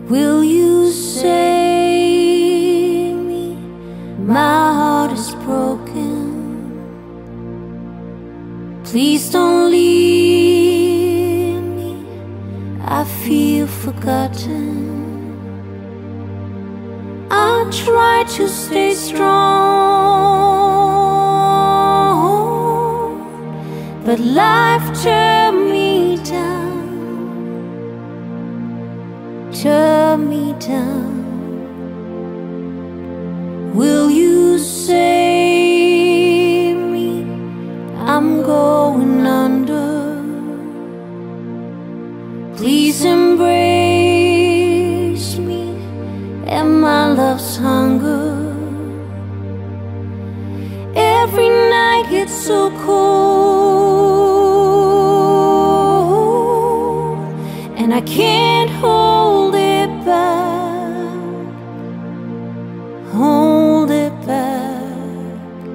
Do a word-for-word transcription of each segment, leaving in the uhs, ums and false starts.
Will you save me? My heart is broken. Please don't leave me. I feel forgotten. I try to stay strong, but life turned me down, turned me down. Will you save me? I'm going under. Please embrace me and my love's hunger. Every night gets so cold, and I can't hold it back, hold it back.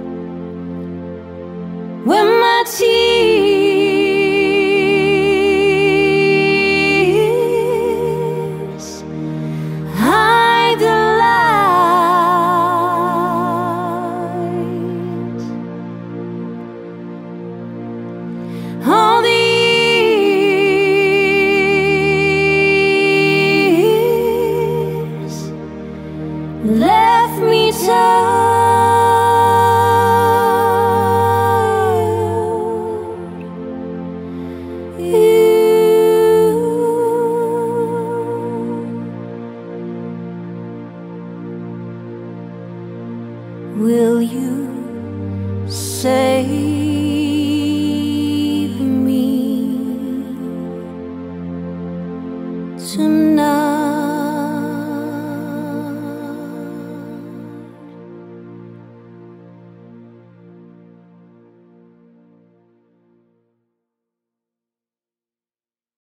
When my tears hide the light, all the years left me tired. You, will you save me tonight?